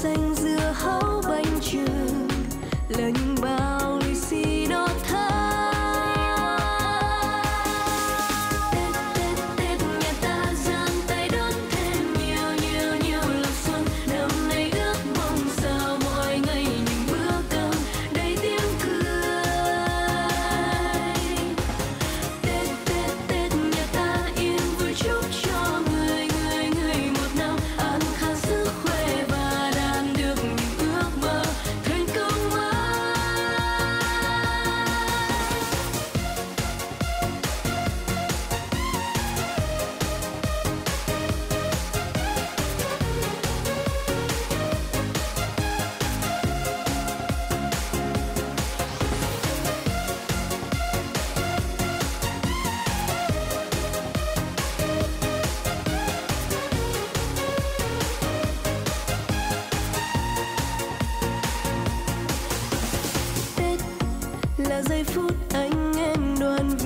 xanh dưa hấu bánh chưng là những bao lì xì đỏ thắm. Tết Tết Tết nhà ta giang tay đón thêm nhiều nhiều nhiều lộc xuân. Năm nay ước mong sao mọi ngày những bữa cơm đầy tiếng cười. Tết Tết Tết nhà ta yên vui chúc cho người người người một năm an khang sức khỏe và đạt được những ước mơ thành công mãi. Tết là giây phút anh em đoàn